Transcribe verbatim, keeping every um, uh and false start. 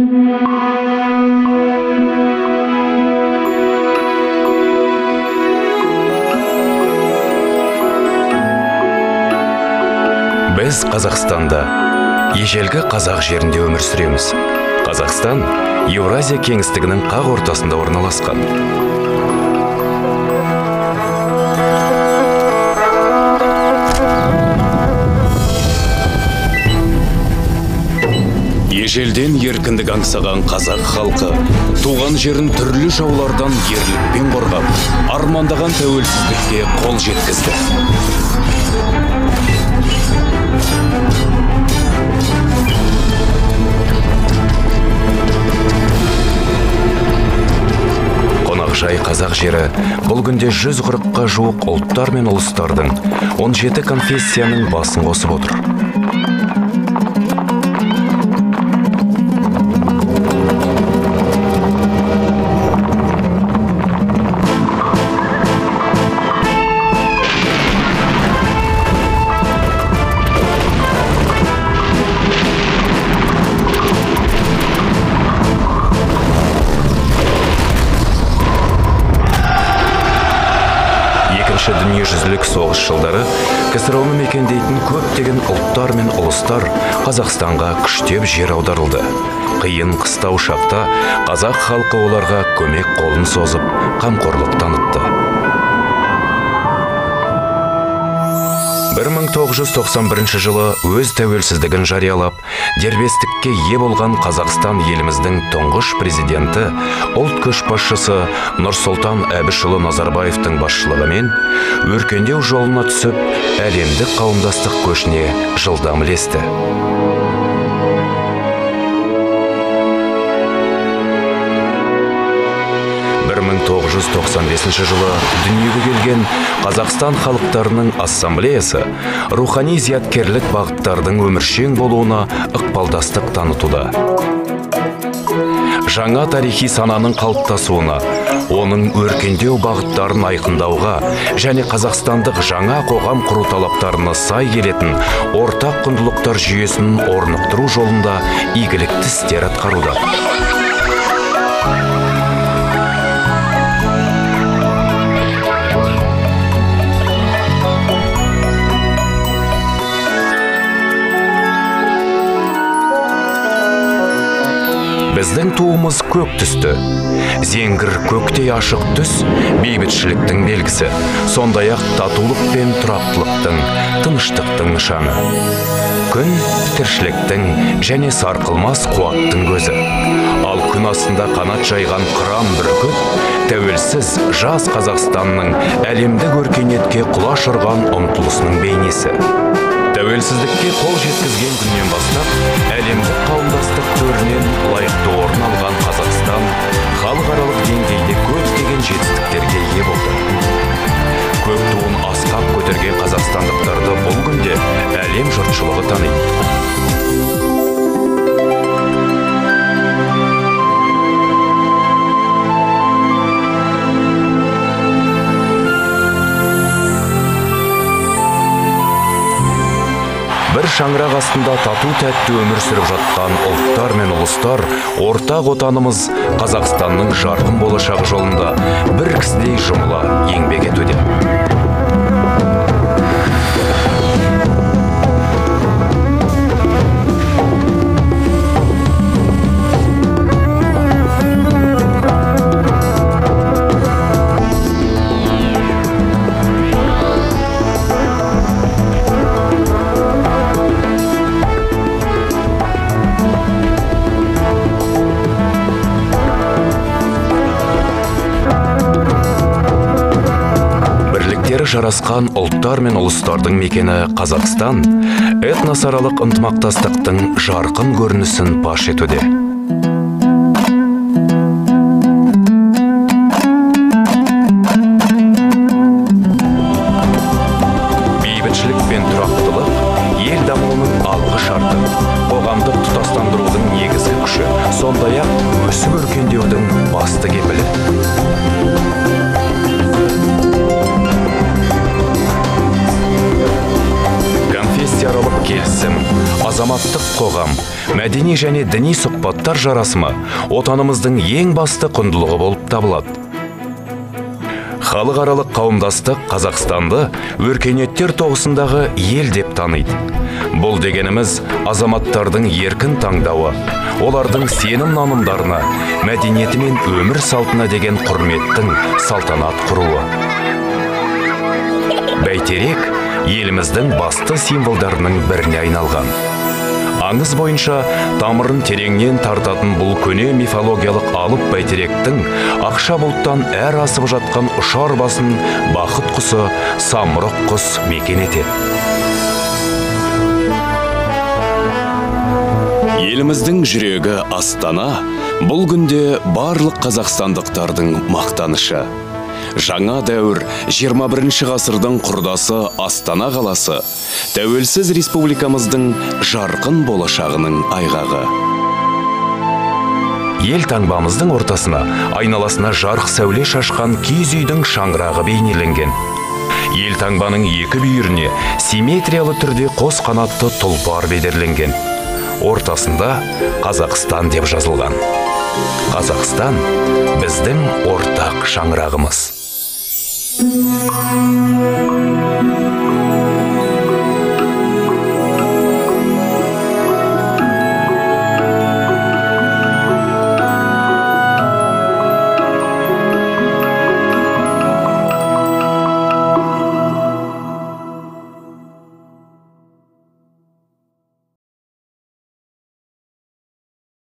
Біз Қазақстанда, ежелгі қазақ жерінде өмір сүреміз. Қазақстан Еуразия кеңістігінің қақ ортасында орналасқан. Ежелден еркіндік аңсаған қазақ халқы туған жерін түрлі жаулардан ерлікпен қорғап, армандаған тәуелсіздікке қол жеткізді. Қонақжай қазақ жері бұл күнде жүз қырыққа жуық ұлттар мен ұлыстардың он жеті конфессияның басын қосып отыр. Дүниежүзілік соғыс жылдары ксро-ны мекендейтін көптеген ұлттар мен ұлыстар Қазақстанға күштеп жер аударылды. Қиын қыстау шақта қазақ халқы оларға көмек қолын созып, қамқорлық танытты. бір мың тоғыз жүз тоқсан бірінші жылы өз тәуелсіздігін жариялап, дербестікке ие болған Қазақстан еліміздің тұңғыш президенті, ұлт көшбасшысы Нұрсұлтан Әбішұлы Назарбаевтың басшылығымен өркендеу жолына түсіп, әлемдік қауымдастық көшіне жылдам ілесті. бір мың тоғыз жүз тоқсан бесінші жылы дүниеге келген Қазақстан халықтарының ассамблеясы рухани зияткерлік бағыттардың өміршең болуына ықпалдастық танытуда. Жаңа тарихи сананың қалыптасуына, оның өркендеу бағыттарын айқындауға және қазақстандық жаңа қоғам құру талаптарына сай келетін ортақ құндылықтар жүйесін орнықтыру жолында игілікті істер атқаруда. Біздің туымыз көк түсті. Зеңгір көктей ашық түс бейбітшіліктің белгісі, сондай-ақ татулық пен тұрақтылықтың, тыныштықтың нышаны. Күн тіршіліктің және сарқылмас қуаттың көзі. Ал күн астында қанат жайған қыран бүркіт тәуелсіз жас Қазақстанның әлемдік өркениетке құлаш ұрған ұмтылысының бейнесі. Тәуелсіздікке қол жеткізген күннен бастап, әлемдік қауымдастық төрінен лайықты орын алған Қазақстан халықаралық деңгейде көптеген жетістіктерге ие болды. Көк туын асқақ көтерген қазақстандықтарды бұл күнде әлем жұртшылығы таниды. Бір шаңырақ астында тату-тәтті өмір сүріп жатқан ұлттар мен ұлыстар ортақ отанымыз Қазақстанның жарқын болашағы жолында бір кісідей жұмыла еңбек етуде. Жарасқан ұлттар мен ұлыстардың мекені Қазақстан этносаралық ынтымақтастықтың жарқын көрінісін паш етуде. Бейбітшілік пен тұрақтылық ел дамуының алғы шарты, қоғамдық тұтастандырудың негізгі күші, сондай-ақ өсіп өркендеудің басты кепілі. Конфессияаралық келісім, азаматтық қоғам, мәдени және діни сұхбаттар жарасымы отанымыздың ең басты құндылығы болып табылады. Халықаралық қауымдастық Қазақстанды өркениеттер тоғысындағы ел деп таниды. Бұл дегеніміз азаматтардың еркін таңдауы, олардың сенім нанымдарына, мәдениеті мен өмір салтына деген құрметтің салтанат құруы. Бәйтерек еліміздің басты символдарының біріне айналған. Аңыз бойынша тамырын тереңнен тартатын бұл көне мифологиялық алып бәйтеректің ақша бұлттан әр асып жатқан ұшар басын бақыт құсы самұрық құс мекен етеді. Еліміздің жүрегі Астана бұл күнде барлық қазақстандықтардың мақтанышы. Жаңа дәуір жиырма бірінші ғасырдың құрдасы Астана қаласы тәуелсіз республикамыздың жарқын болашағының айғағы. Ел таңбамыздың ортасына айналасына жарық сәуле шашқан киіз үйдің шаңырағы бейнеленген. Ел таңбаның екі бүйіріне симметриялы түрде қос қанатты тұлпар бедерленген. Ортасында Қазақстан деп жазылған. Қазақстан біздің ортақ шаңырағымыз.